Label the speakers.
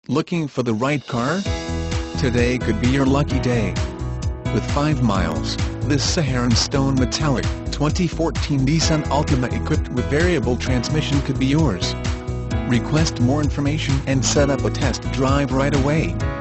Speaker 1: Looking for the right car? Today could be your lucky day. With 5 miles, this Saharan Stone Metallic 2014 Nissan Altima equipped with variable transmission could be yours. Request more information and set up a test drive right away.